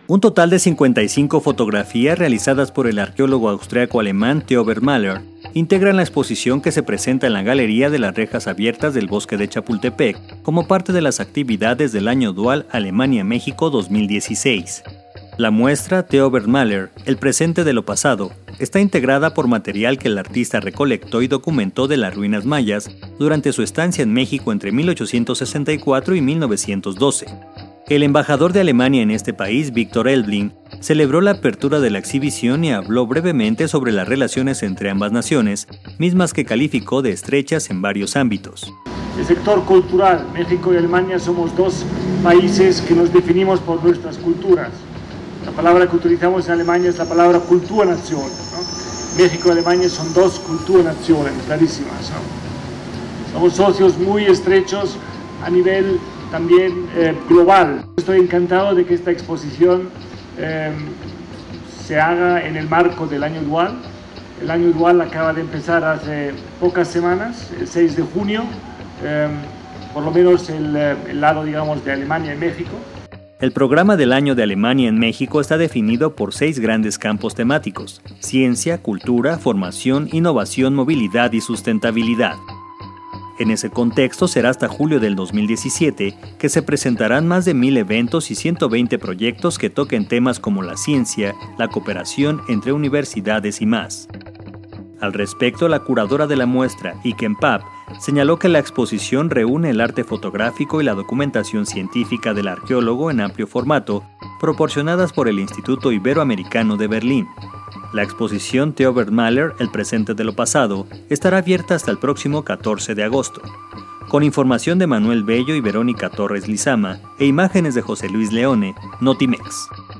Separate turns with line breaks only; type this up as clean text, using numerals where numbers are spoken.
Un total de 55 fotografías realizadas por el arqueólogo austriaco-alemán Theo Bermaller integran la exposición que se presenta en la Galería de las Rejas Abiertas del Bosque de Chapultepec como parte de las actividades del Año Dual Alemania-México 2016. La muestra Theo Bermaller, el presente de lo pasado, está integrada por material que el artista recolectó y documentó de las ruinas mayas durante su estancia en México entre 1864 y 1912. El embajador de Alemania en este país, Viktor Elbling, celebró la apertura de la exhibición y habló brevemente sobre las relaciones entre ambas naciones, mismas que calificó de estrechas en varios ámbitos.
El sector cultural, México y Alemania somos dos países que nos definimos por nuestras culturas. La palabra que utilizamos en Alemania es la palabra Kulturnación, ¿no? México y Alemania son dos Kulturnationen clarísimas, ¿no? Somos socios muy estrechos a nivel también global. Estoy encantado de que esta exposición se haga en el marco del Año Dual. El Año Dual acaba de empezar hace pocas semanas, el 6 de junio, por lo menos el lado, digamos, de Alemania y México.
El programa del Año de Alemania en México está definido por 6 grandes campos temáticos: ciencia, cultura, formación, innovación, movilidad y sustentabilidad. En ese contexto será hasta julio del 2017 que se presentarán más de 1000 eventos y 120 proyectos que toquen temas como la ciencia, la cooperación entre universidades y más. Al respecto, la curadora de la muestra, Iken Papp, señaló que la exposición reúne el arte fotográfico y la documentación científica del arqueólogo en amplio formato, proporcionadas por el Instituto Iberoamericano de Berlín. La exposición Theo Bermaller, el presente de lo pasado, estará abierta hasta el próximo 14 de agosto. Con información de Manuel Bello y Verónica Torres Lizama e imágenes de José Luis Leone, Notimex.